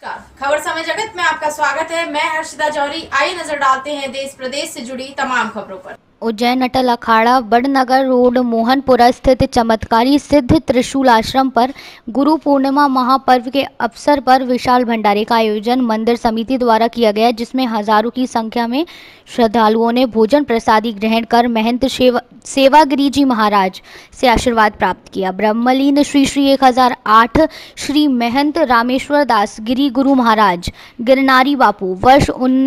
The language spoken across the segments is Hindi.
खबर समय जगत में आपका स्वागत है। मैं हर्षिता जौहरी। आइए नजर डालते हैं देश प्रदेश से जुड़ी तमाम खबरों पर। उज्जैन अटल अखाड़ा बड़नगर रोड मोहनपुरा स्थित चमत्कारी सिद्ध त्रिशूल आश्रम पर गुरु पूर्णिमा महापर्व के अवसर पर विशाल भंडारे का आयोजन मंदिर समिति द्वारा किया गया, जिसमें हजारों की संख्या में श्रद्धालुओं ने भोजन प्रसादी ग्रहण कर महंत सेवागिरी जी महाराज से आशीर्वाद प्राप्त किया। ब्रह्मलीन श्री 1008 श्री महंत रामेश्वर दास गिरी गुरु महाराज गिरनारी बापू वर्ष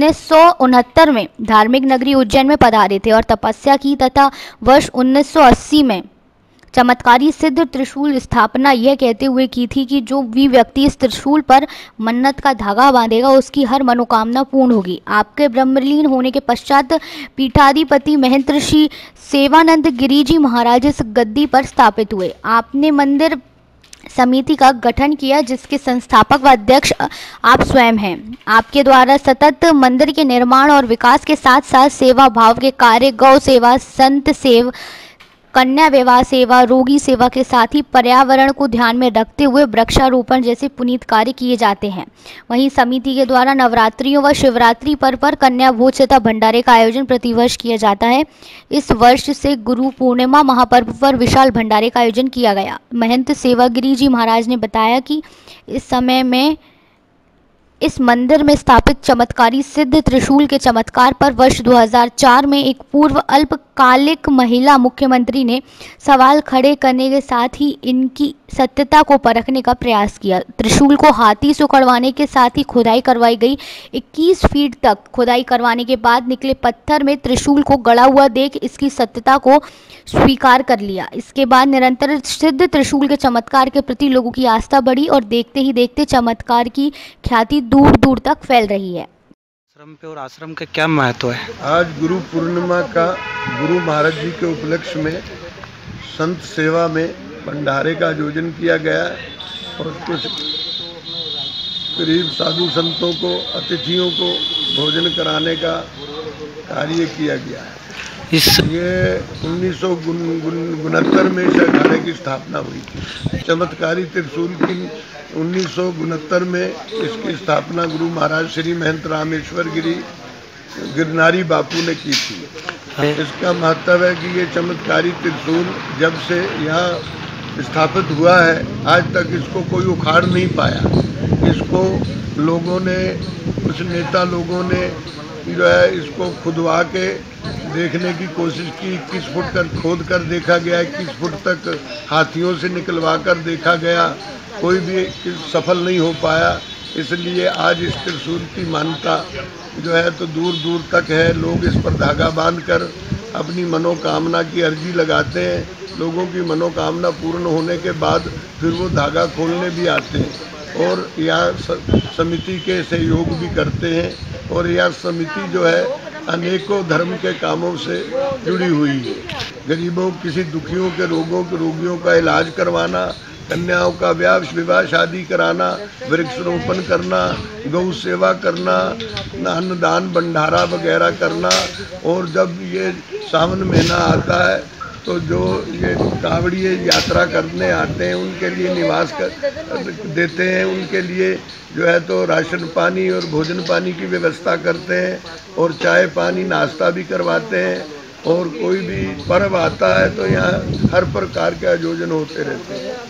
1969 में धार्मिक नगरी उज्जैन में पधारे थे और तपस्या की तथा वर्ष 1980 में चमत्कारी सिद्ध त्रिशूल स्थापना यह कहते हुए की थी कि जो भी व्यक्ति इस त्रिशूल पर मन्नत का धागा बांधेगा उसकी हर मनोकामना पूर्ण होगी। आपके ब्रह्मलीन होने के पश्चात पीठाधिपति महंत श्री सेवानंद गिरी जी महाराज इस गद्दी पर स्थापित हुए। आपने मंदिर समिति का गठन किया, जिसके संस्थापक व अध्यक्ष आप स्वयं हैं। आपके द्वारा सतत मंदिर के निर्माण और विकास के साथ साथ सेवा भाव के कार्य, गौ सेवा, संत सेवा, कन्या विवाह सेवा, रोगी सेवा के साथ ही पर्यावरण को ध्यान में रखते हुए वृक्षारोपण जैसे पुनीत कार्य किए जाते हैं। वहीं समिति के द्वारा नवरात्रियों व शिवरात्रि पर्व पर कन्या भोज तथा भंडारे का आयोजन प्रतिवर्ष किया जाता है। इस वर्ष से गुरु पूर्णिमा महापर्व पर विशाल भंडारे का आयोजन किया गया। महंत सेवागिरी जी महाराज ने बताया कि इस समय में इस मंदिर में स्थापित चमत्कारी सिद्ध त्रिशूल के चमत्कार पर वर्ष 2004 में एक पूर्व अल्पकालिक महिला मुख्यमंत्री ने सवाल खड़े करने के साथ ही इनकी सत्यता को परखने का प्रयास किया। त्रिशूल को हाथी से उखड़वाने के साथ ही खुदाई करवाई गई। 21 फीट तक खुदाई करवाने के बाद निकले पत्थर में त्रिशूल को गड़ा हुआ देख इसकी सत्यता को स्वीकार कर लिया। इसके बाद निरंतर सिद्ध त्रिशूल के चमत्कार के प्रति लोगों की आस्था बढ़ी और देखते ही देखते चमत्कार की ख्याति दूर दूर तक फैल रही है। आश्रम पे और आश्रम का क्या महत्व है? आज गुरु पूर्णिमा का गुरु महाराज जी के उपलक्ष्य में संत सेवा में भंडारे का आयोजन किया गया और कुछ करीब साधु संतों को, अतिथियों को भोजन कराने का कार्य किया गया है। ये 1969 में इस अखाड़े की स्थापना हुई थी। चमत्कारी त्रिशूल की 1969 में इसकी स्थापना गुरु महाराज श्री महंत रामेश्वर गिरी गिरनारी बापू ने की थी। इसका महत्व है कि ये चमत्कारी त्रिशूल जब से यहाँ स्थापित हुआ है आज तक इसको कोई उखाड़ नहीं पाया। इसको लोगों ने, कुछ नेता लोगों ने जो है इसको खुदवा के देखने की कोशिश की। 21 फुट तक खोद कर देखा गया, 21 फुट तक हाथियों से निकलवा कर देखा गया, कोई भी सफल नहीं हो पाया। इसलिए आज इस त्रिशूल की मान्यता जो है तो दूर दूर तक है। लोग इस पर धागा बांधकर अपनी मनोकामना की अर्जी लगाते हैं। लोगों की मनोकामना पूर्ण होने के बाद फिर वो धागा खोलने भी आते हैं और यह समिति के सहयोग भी करते हैं। और यह समिति जो है अनेकों धर्म के कामों से जुड़ी हुई है। गरीबों, किसी दुखियों के रोगियों का इलाज करवाना, कन्याओं का विवाह शादी कराना, वृक्षारोपण करना, गौ सेवा करना, अन्नदान भंडारा वगैरह करना। और जब ये सावन महीना आता है तो जो ये कांवड़िए यात्रा करने आते हैं उनके लिए निवास देते हैं, उनके लिए जो है तो राशन पानी और भोजन पानी की व्यवस्था करते हैं और चाय पानी नाश्ता भी करवाते हैं। और कोई भी पर्व आता है तो यहाँ हर प्रकार के आयोजन होते रहते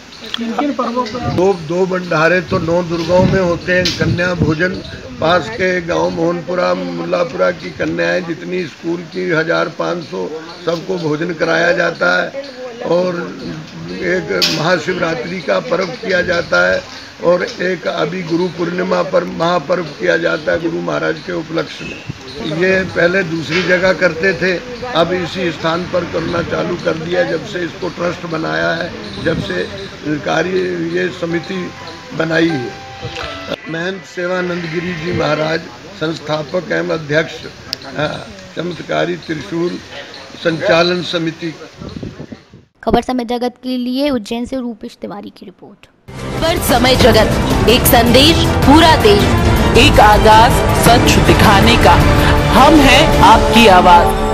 हैं। दो भंडारे तो 9 दुर्गाओं में होते हैं। कन्या भोजन पास के गांव मोहनपुरा, मुल्लापुरा की कन्याएं जितनी स्कूल की 1500 सबको भोजन कराया जाता है। और एक महाशिवरात्रि का पर्व किया जाता है और एक अभी गुरु पूर्णिमा पर महापर्व किया जाता है गुरु महाराज के उपलक्ष्य में। ये पहले दूसरी जगह करते थे, अब इसी स्थान पर करना चालू कर दिया जब से इसको ट्रस्ट बनाया है, जब से कार्य ये समिति बनाई है। महंत सेवानंद गिरी जी महाराज संस्थापक एवं अध्यक्ष चमत्कारी त्रिशूल संचालन समिति। खबर समय जगत के लिए उज्जैन से रूपेश तिवारी की रिपोर्ट। खबर समय जगत, एक संदेश पूरा देश, एक आगाज सच दिखाने का। हम हैं आपकी आवाज।